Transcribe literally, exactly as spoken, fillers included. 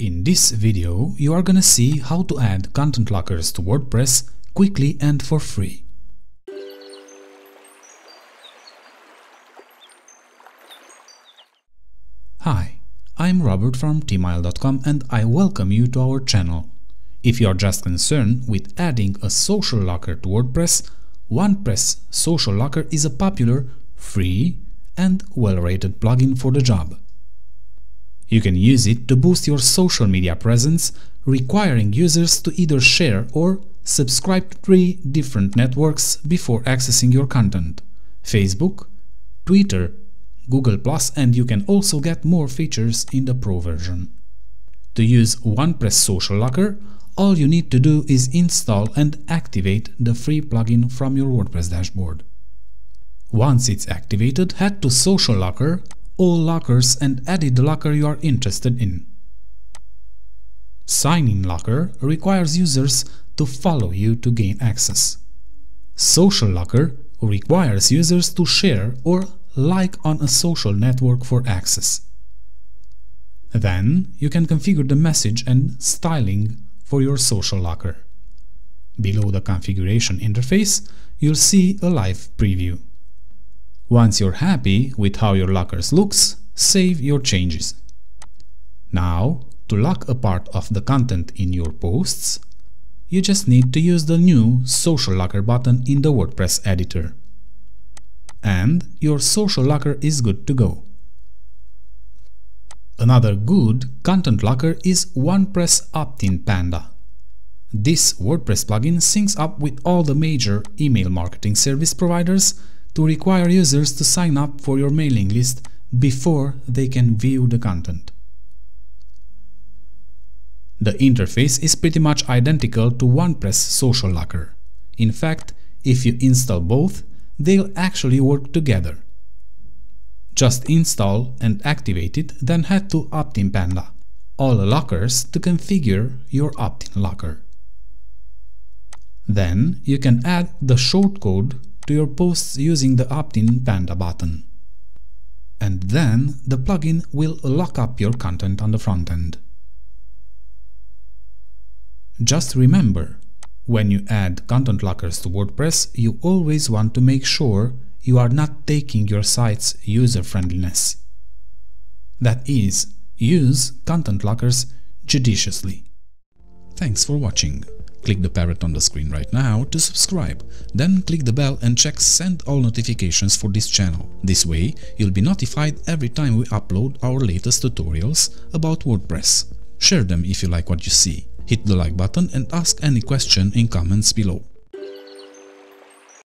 In this video, you are gonna see how to add content lockers to WordPress quickly and for free. Hi, I'm Robert from Themeisle dot com and I welcome you to our channel. If you are just concerned with adding a social locker to WordPress, OnePress Social Locker is a popular, free and well-rated plugin for the job. You can use it to boost your social media presence, requiring users to either share or subscribe to three different networks before accessing your content: Facebook, Twitter, Google plus, and you can also get more features in the Pro version. To use OnePress Social Locker, all you need to do is install and activate the free plugin from your WordPress dashboard. Once it's activated, head to Social Locker, All Lockers, and edit the locker you are interested in. Sign-in locker requires users to follow you to gain access. Social Locker requires users to share or like on a social network for access. Then you can configure the message and styling for your social locker. Below the configuration interface, you'll see a live preview. Once you're happy with how your lockers looks, save your changes. Now, to lock a part of the content in your posts, you just need to use the new Social Locker button in the WordPress editor. And your social locker is good to go. Another good content locker is OnePress Opt-in Panda. This WordPress plugin syncs up with all the major email marketing service providers to require users to sign up for your mailing list before they can view the content. The interface is pretty much identical to OnePress Social Locker. In fact, if you install both, they'll actually work together. Just install and activate it, then head to Opt-in Panda, All Lockers, to configure your opt-in locker. Then you can add the shortcode to your posts using the Opt-in Panda button. And then the plugin will lock up your content on the front end. Just remember, when you add content lockers to WordPress, you always want to make sure you are not taking your site's user-friendliness. That is, use content lockers judiciously. Thanks for watching. Click the parrot on the screen right now to subscribe. Then click the bell and check Send All Notifications for this channel. This way, you'll be notified every time we upload our latest tutorials about WordPress. Share them if you like what you see. Hit the like button and ask any question in comments below.